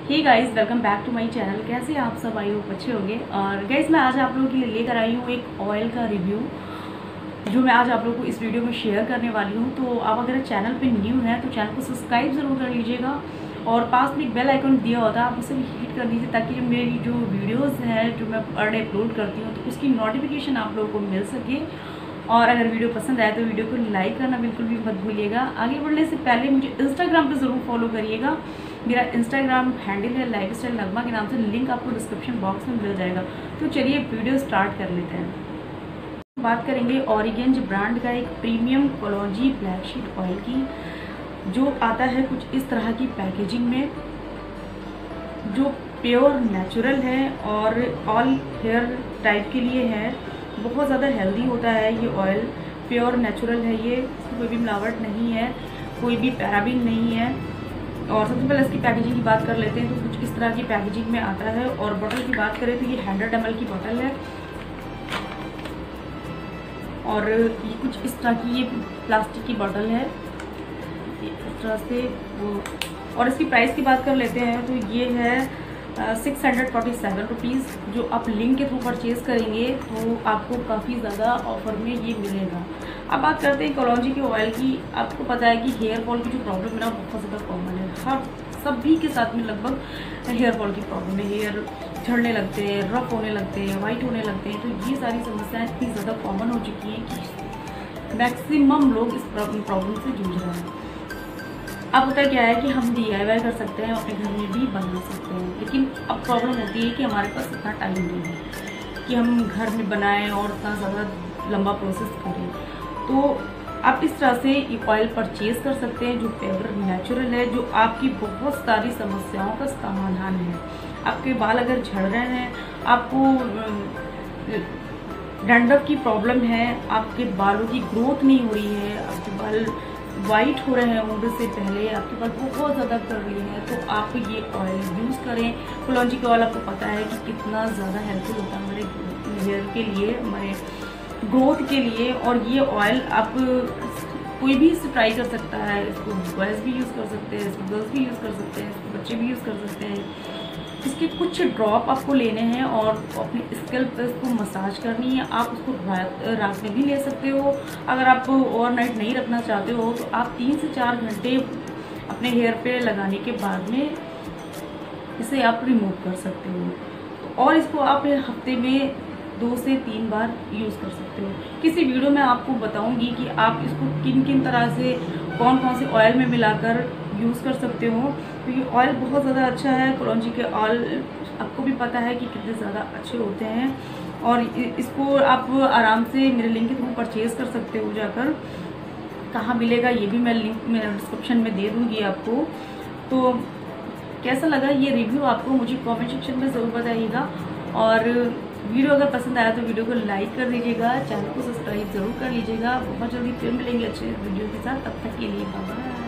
Hey guys, welcome back to my channel. कैसे हैं आप सब? आई होप अच्छे होंगे। और गाइस, मैं आज आप लोगों के लिए लेकर आई हूँ एक ऑयल का रिव्यू जो मैं आज आप लोगों को इस वीडियो में शेयर करने वाली हूँ। तो आप अगर चैनल पे न्यू हैं तो चैनल को सब्सक्राइब ज़रूर कर लीजिएगा और पास में एक बेल आइकन दिया होता है, आप उसे भी हिट कर दीजिए ताकि मेरी जो वीडियोज़ हैं जो मैं पर डे अपलोड करती हूँ तो उसकी नोटिफिकेशन आप लोगों को मिल सके। और अगर वीडियो पसंद आए तो वीडियो को लाइक करना बिल्कुल भी मत भूलिएगा। आगे बढ़ने से पहले मुझे इंस्टाग्राम पे ज़रूर फॉलो करिएगा। मेरा इंस्टाग्राम हैंडल है लाइफस्टाइल नगमा के नाम से, लिंक आपको डिस्क्रिप्शन बॉक्स में मिल जाएगा। तो चलिए वीडियो स्टार्ट कर लेते हैं। बात करेंगे ऑरिगेंज ब्रांड का एक प्रीमियम कोलॉजी ब्लैक शीट ऑयल की, जो आता है कुछ इस तरह की पैकेजिंग में, जो प्योर नेचुरल है और ऑल हेयर टाइप के लिए है। बहुत ज़्यादा हेल्दी होता है ये ऑयल, प्योर नेचुरल है ये, इसमें कोई भी मिलावट नहीं है, कोई भी पैराबिन नहीं है। और सबसे पहले इसकी पैकेजिंग की बात कर लेते हैं तो कुछ इस तरह की पैकेजिंग में आता है। और बोतल की बात करें तो ये 100 ml की बोतल है और ये कुछ इस तरह की ये प्लास्टिक की बोतल है इस तरह से वो। और इसकी प्राइस की बात कर लेते हैं तो ये है 647 रुपीज़। जो आप लिंक के थ्रू परचेज़ करेंगे तो आपको काफ़ी ज़्यादा ऑफर में ये मिलेगा। अब बात करते हैं कोलॉजी के ऑयल की। आपको पता है कि हेयर फॉल की जो प्रॉब्लम है ना बहुत ज़्यादा कॉमन है, हर सभी के साथ में लगभग हेयर फॉल की प्रॉब्लम है। हेयर झड़ने लगते हैं, रफ होने लगते हैं, वाइट होने लगते हैं। तो ये सारी समस्याएं इतनी ज़्यादा कॉमन हो चुकी हैं कि मैक्सिमम लोग इस प्रॉब्लम से जूझ रहे हैं। अब होता क्या है कि हम DIY कर सकते हैं, अपने घर में भी बना सकते हैं, लेकिन अब प्रॉब्लम होती है कि हमारे पास इतना टाइम नहीं है कि हम घर में बनाएं और इतना ज़्यादा लंबा प्रोसेस करें। तो आप इस तरह से ये ऑयल परचेज़ कर सकते हैं जो प्योर नेचुरल है, जो आपकी बहुत सारी समस्याओं का समाधान है। आपके बाल अगर झड़ रहे हैं, आपको डैंड्रफ की प्रॉब्लम है, आपके बालों की ग्रोथ नहीं हो रही है, आपके बाल वाइट हो रहे हैं उम्र से पहले, आपके पास बहुत ज़्यादा कर्ली है, तो आप ये ऑयल यूज़ करें। कोलॉजी का ऑयल आपको पता है कि कितना ज़्यादा हेल्पफुल होता है हमारे हेयर के लिए, हमारे ग्रोथ के लिए। और ये ऑयल आप कोई भी इसे ट्राई कर सकता है। इसको बॉयज़ भी यूज़ कर सकते हैं, इसको गर्ल्स भी यूज़ कर सकते हैं, इसको बच्चे भी यूज़ कर सकते हैं। इसके कुछ ड्रॉप आपको लेने हैं और अपनी स्कैल्प पे इसको मसाज करनी है। आप उसको रात में भी ले सकते हो। अगर आप ओवरनाइट नहीं रखना चाहते हो तो आप 3 से 4 घंटे अपने हेयर पे लगाने के बाद में इसे आप रिमूव कर सकते हो। और इसको आप हफ्ते में 2 से 3 बार यूज़ कर सकते हो। किसी वीडियो में आपको बताऊंगी कि आप इसको किन किन तरह से कौन कौन से ऑयल में मिलाकर यूज़ कर सकते हो। तो ये ऑयल बहुत ज़्यादा अच्छा है। कोलॉजी के ऑयल आपको भी पता है कि कितने ज़्यादा अच्छे होते हैं और इसको आप आराम से मेरे लिंक के थ्रू परचेज़ कर सकते हो। जाकर कहाँ मिलेगा ये भी मैं लिंक मेरे डिस्क्रिप्शन में दे दूँगी आपको। तो कैसा लगा ये रिव्यू आपको मुझे कमेंट सेक्शन में ज़रूर बताइएगा। और वीडियो अगर पसंद आया तो वीडियो को लाइक कर दीजिएगा, चैनल को सब्सक्राइब ज़रूर कर लीजिएगा। बहुत जल्दी फिर मिलेंगे अच्छे वीडियो के साथ, तब तक के लिए बाय बाय।